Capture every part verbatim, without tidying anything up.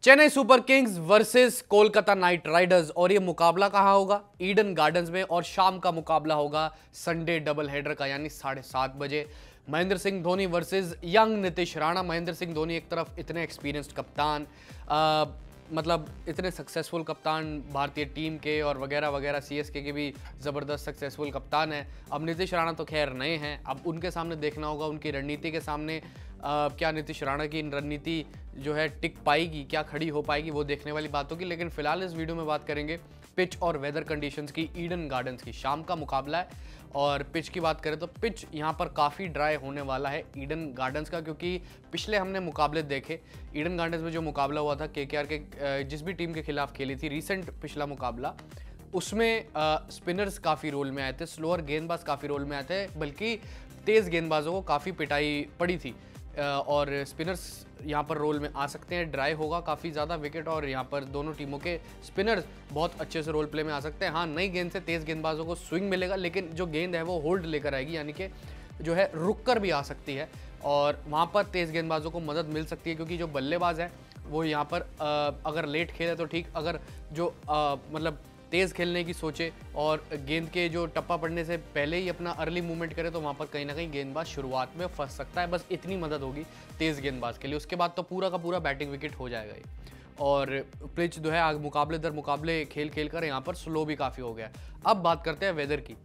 Chennai Super Kings versus Kolkata Knight Riders, और ये मुकाबला कहां होगा? ईडन गार्डन्स में। और शाम का मुकाबला होगा संडे डबल हेडर का, यानी साढ़े सात बजे। Mahendra Singh Dhoni versus young Nitish Rana. महेंद्र सिंह धोनी एक तरफ इतने एक्सपीरियंस्ड कप्तान, आ, मतलब इतने सक्सेसफुल कप्तान भारतीय टीम के, और वगैरह वगैरह, सीएसके के भी ज़बरदस्त सक्सेसफुल कप्तान है। अब नीतीश राणा तो खैर नए हैं, अब उनके सामने देखना होगा, उनकी रणनीति के सामने आ, क्या नीतीश राणा की रणनीति जो है टिक पाएगी, क्या खड़ी हो पाएगी, वो देखने वाली बात होगी। लेकिन फिलहाल इस वीडियो में बात करेंगे पिच और वेदर कंडीशंस की। ईडन गार्डन्स की शाम का मुकाबला है, और पिच की बात करें तो पिच यहाँ पर काफ़ी ड्राई होने वाला है ईडन गार्डन्स का, क्योंकि पिछले हमने मुकाबले देखे ईडन गार्डन्स में। जो मुकाबला हुआ था केकेआर के जिस भी टीम के खिलाफ खेली थी, रीसेंट पिछला मुकाबला, उसमें स्पिनर्स काफ़ी रोल में आए थे, स्लोअर गेंदबाज काफ़ी रोल में आए थे, बल्कि तेज़ गेंदबाजों को काफ़ी पिटाई पड़ी थी। और स्पिनर्स यहाँ पर रोल में आ सकते हैं। ड्राई होगा काफ़ी ज़्यादा विकेट, और यहाँ पर दोनों टीमों के स्पिनर्स बहुत अच्छे से रोल प्ले में आ सकते हैं। हाँ, नई गेंद से तेज़ गेंदबाजों को स्विंग मिलेगा, लेकिन जो गेंद है वो होल्ड लेकर आएगी, यानी कि जो है रुक कर भी आ सकती है, और वहाँ पर तेज़ गेंदबाजों को मदद मिल सकती है। क्योंकि जो बल्लेबाज है वो यहाँ पर आ, अगर लेट खेले तो ठीक, अगर जो आ, मतलब तेज़ खेलने की सोचे और गेंद के जो टप्पा पड़ने से पहले ही अपना अर्ली मूवमेंट करे, तो वहाँ पर कहीं ना कहीं गेंदबाज शुरुआत में फंस सकता है। बस इतनी मदद होगी तेज़ गेंदबाज के लिए, उसके बाद तो पूरा का पूरा बैटिंग विकेट हो जाएगा ही। और पिच जो है आग मुकाबले दर मुकाबले खेल खेल कर यहाँ पर स्लो भी काफ़ी हो गया। अब बात करते हैं वेदर की।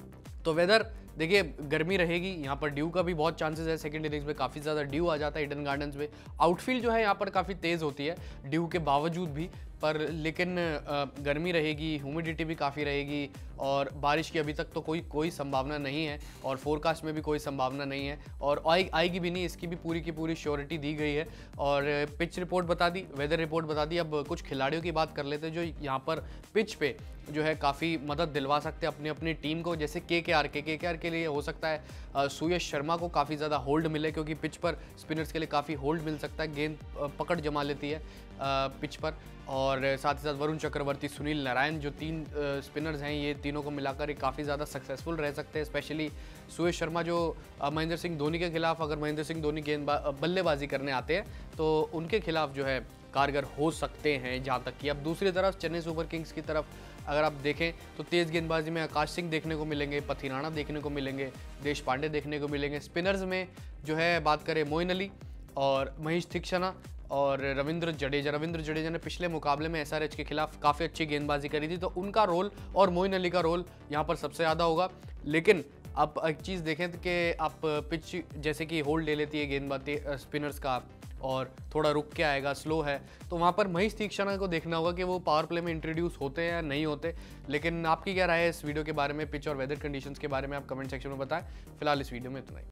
तो वेदर देखिए, गर्मी रहेगी, यहाँ पर ड्यू का भी बहुत चांसेस है। सेकंड इनिंग्स में काफ़ी ज़्यादा ड्यू आ जाता है ईडन गार्डन्स में। आउटफील्ड जो है यहाँ पर काफ़ी तेज़ होती है ड्यू के बावजूद भी, पर लेकिन गर्मी रहेगी, ह्यूमिडिटी भी काफ़ी रहेगी, और बारिश की अभी तक तो कोई कोई संभावना नहीं है, और फोरकास्ट में भी कोई संभावना नहीं है, और आए, आएगी भी नहीं, इसकी भी पूरी की पूरी श्योरिटी दी गई है। और पिच रिपोर्ट बता दी, वेदर रिपोर्ट बता दी। अब कुछ खिलाड़ियों की बात कर लेते हैं जो यहाँ पर पिच पे जो है काफ़ी मदद दिलवा सकते हैं अपनी अपनी टीम को। जैसे के के आर के के के आर के लिए हो सकता है सुयश शर्मा को काफ़ी ज़्यादा होल्ड मिले, क्योंकि पिच पर स्पिनर्स के लिए काफ़ी होल्ड मिल सकता है, गेंद पकड़ जमा लेती है पिच पर। और साथ ही साथ वरुण चक्रवर्ती, सुनील नारायण, जो तीन स्पिनर्स हैं, ये तीनों को मिलाकर काफ़ी ज़्यादा सक्सेसफुल रह सकते हैं। स्पेशली सुयश शर्मा जो महेंद्र सिंह धोनी के खिलाफ, अगर महेंद्र सिंह धोनी गेंद बल्लेबाजी करने आते हैं तो उनके खिलाफ जो है कारगर हो सकते हैं। जहाँ तक कि अब दूसरी तरफ चेन्नई सुपर किंग्स की तरफ अगर आप देखें तो तेज़ गेंदबाजी में आकाश सिंह देखने को मिलेंगे, पथिराणा देखने को मिलेंगे, देश पांडे देखने को मिलेंगे। स्पिनर्स में जो है बात करें मोइन अली और महेश तीक्षणा और रविंद्र जडेजा। रविंद्र जडेजा ने पिछले मुकाबले में एसआरएच के खिलाफ काफ़ी अच्छी गेंदबाजी करी थी, तो उनका रोल और मोइन अली का रोल यहाँ पर सबसे ज़्यादा होगा। लेकिन आप एक चीज़ देखें कि आप पिच जैसे कि होल्ड ले लेती है गेंदबाजी स्पिनर्स का, और थोड़ा रुक के आएगा, स्लो है, तो वहाँ पर महेश तीक्षणा को देखना होगा कि वो पावर प्ले में इंट्रोड्यूस होते हैं या नहीं होते। लेकिन आपकी क्या राय है इस वीडियो के बारे में, पिच और वेदर कंडीशंस के बारे में, आप कमेंट सेक्शन में बताएं। फिलहाल इस वीडियो में इतना ही।